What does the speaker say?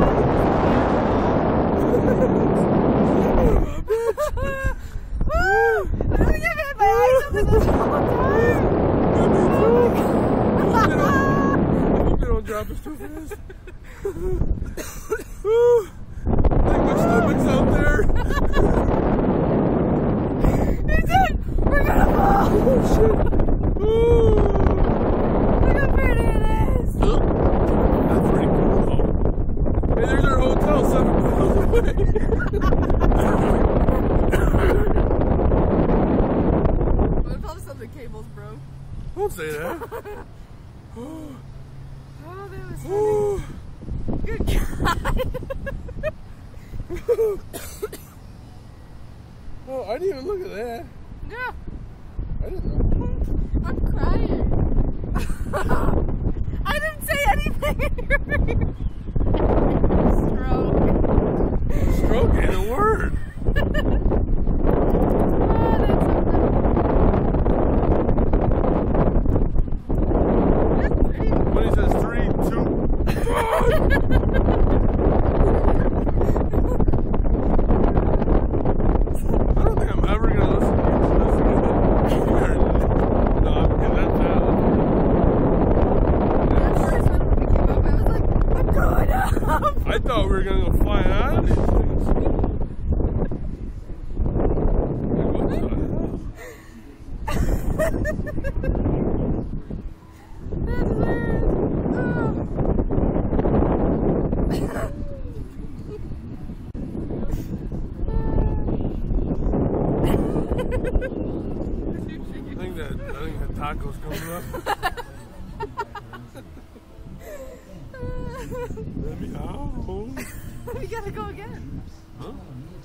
Drop us too fast. Like my stomach's out there. He's in! We're gonna fall! Oh shit. Look how pretty it is! That's pretty cool though. Hey, there's our hotel 7 miles away. What if all of a sudden the cables broke? Don't say that. Oh, that was funny. Good God. Oh, I didn't even look at that. Yeah. I didn't know. I'm crying. I didn't say anything. Stroke. Stroke ain't a word. When he says 3, 2, 1. I don't think I'm ever gonna listen to this again. No, I'm getting that down. I'm going up. I thought we were gonna go fly out of these things. Like, what the hell? That's weird. I think that taco's coming up. Let me out. We gotta go again. Huh?